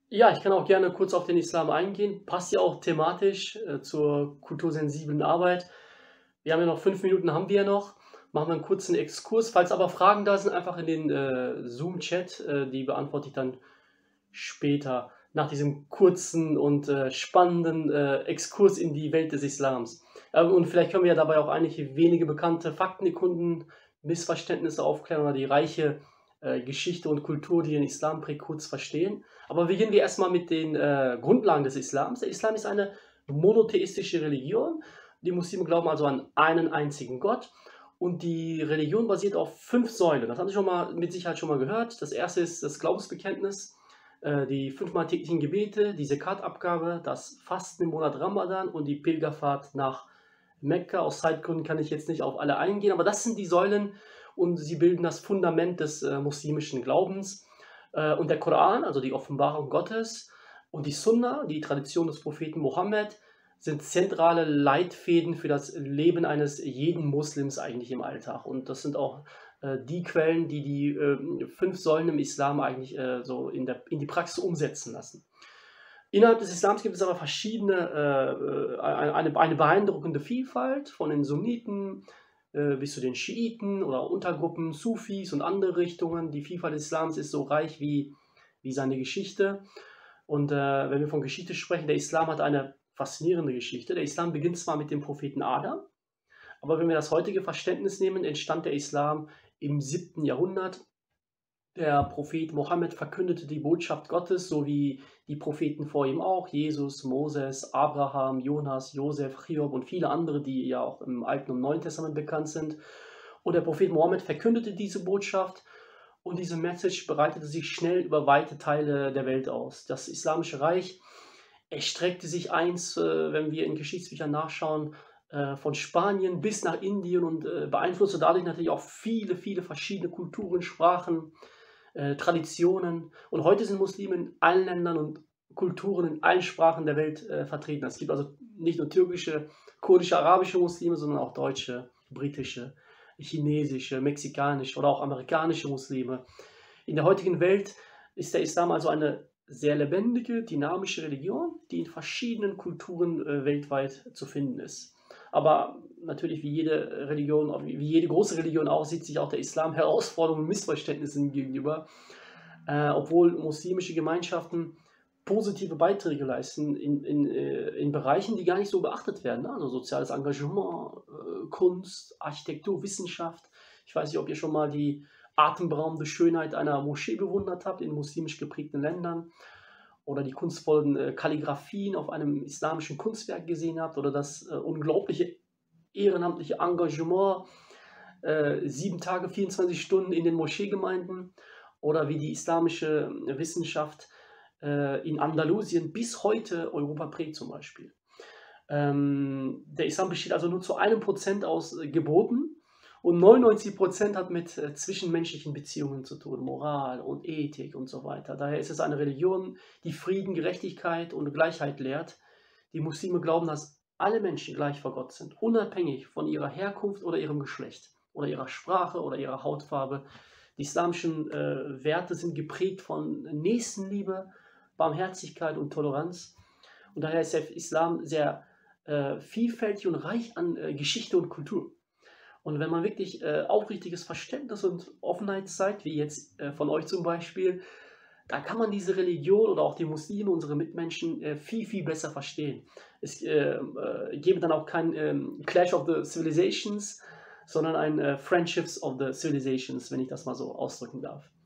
Ja, ich kann auch gerne kurz auf den Islam eingehen. Passt ja auch thematisch, zur kultursensiblen Arbeit. Wir haben ja noch 5 Minuten haben wir ja noch. Machen wir 'n kurzen Exkurs. Falls aber Fragen da sind, einfach in den, Zoom-Chat, die beantworte ich dann später nach diesem kurzen und, spannenden, Exkurs in die Welt des Islams. Und vielleicht können wir ja dabei auch einige wenige bekannte Fakten erkunden, Missverständnisse aufklären oder die reiche, Geschichte und Kultur, die den Islam prägt, kurz verstehen. Aber beginnen wir erst mal mit den, Grundlagen des Islams. Der Islam ist eine monotheistische Religion. Die Muslime glauben also an einen einzigen Gott und die Religion basiert auf 5 Säulen. Das haben Sie schon mal mit Sicherheit schon mal gehört. Das erste ist das Glaubensbekenntnis, die fünfmal täglichen Gebete, die Zakat-Abgabe, das Fasten im Monat Ramadan und die Pilgerfahrt nach Mekka. Aus Zeitgründen kann ich jetzt nicht auf alle eingehen, aber das sind die Säulen und sie bilden das Fundament des, muslimischen Glaubens. Und der Koran, also die Offenbarung Gottes und die Sunna, die Tradition des Propheten Mohammed, sind zentrale Leitfäden für das Leben eines jeden Muslims eigentlich im Alltag. Und das sind auch, die Quellen, die die, 5 Säulen im Islam eigentlich, so in die Praxis umsetzen lassen. Innerhalb des Islams gibt es aber verschiedene, eine beeindruckende Vielfalt von den Sunniten, bis zu den Schiiten oder Untergruppen, Sufis und andere Richtungen. Die Vielfalt des Islams ist so reich wie seine Geschichte. Und, wenn wir von Geschichte sprechen, der Islam hat eine faszinierende Geschichte. Der Islam beginnt zwar mit dem Propheten Adam, aber wenn wir das heutige Verständnis nehmen, entstand der Islam im 7. Jahrhundert. Der Prophet Mohammed verkündete die Botschaft Gottes, so wie die Propheten vor ihm auch, Jesus, Moses, Abraham, Jonas, Josef, Hiob und viele andere, die ja auch im Alten und Neuen Testament bekannt sind. Und der Prophet Mohammed verkündete diese Botschaft und diese Message breitete sich schnell über weite Teile der Welt aus. Das Islamische Reich erstreckte sich einst, wenn wir in Geschichtsbüchern nachschauen, von Spanien bis nach Indien und, beeinflusste dadurch natürlich auch viele, viele verschiedene Kulturen, Sprachen, Traditionen. Und heute sind Muslime in allen Ländern und Kulturen, in allen Sprachen der Welt, vertreten. Es gibt also nicht nur türkische, kurdische, arabische Muslime, sondern auch deutsche, britische, chinesische, mexikanische oder auch amerikanische Muslime. In der heutigen Welt ist der Islam also eine sehr lebendige, dynamische Religion, die in verschiedenen Kulturen, weltweit zu finden ist. Aber natürlich wie jede Religion, wie jede große Religion auch, sieht sich auch der Islam Herausforderungen und Missverständnissen gegenüber. Obwohl muslimische Gemeinschaften positive Beiträge leisten in Bereichen, die gar nicht so beachtet werden, ne? Also soziales Engagement, Kunst, Architektur, Wissenschaft. Ich weiß nicht, ob ihr schon mal die atemberaubende Schönheit einer Moschee bewundert habt in muslimisch geprägten Ländern oder die kunstvollen, Kalligraphien auf einem islamischen Kunstwerk gesehen habt oder das, unglaubliche ehrenamtliche Engagement, 7 Tage, 24 Stunden in den Moscheegemeinden oder wie die islamische Wissenschaft, in Andalusien bis heute Europa prägt zum Beispiel. Der Islam besteht also nur zu 1% aus, Geboten und 99% hat mit, zwischenmenschlichen Beziehungen zu tun, Moral und Ethik und so weiter. Daher ist es eine Religion, die Frieden, Gerechtigkeit und Gleichheit lehrt. Die Muslime glauben, dass alle Menschen gleich vor Gott sind, unabhängig von ihrer Herkunft oder ihrem Geschlecht oder ihrer Sprache oder ihrer Hautfarbe. Die islamischen, Werte sind geprägt von Nächstenliebe, Barmherzigkeit und Toleranz. Und daher ist der Islam sehr, vielfältig und reich an, Geschichte und Kultur. Und wenn man wirklich, aufrichtiges Verständnis und Offenheit zeigt, wie jetzt, von euch zum Beispiel, da kann man diese Religion oder auch die Muslime, unsere Mitmenschen, viel, viel besser verstehen. Es, gäbe dann auch kein, Clash of the Civilizations, sondern ein, Friendships of the Civilizations, wenn ich das mal so ausdrücken darf.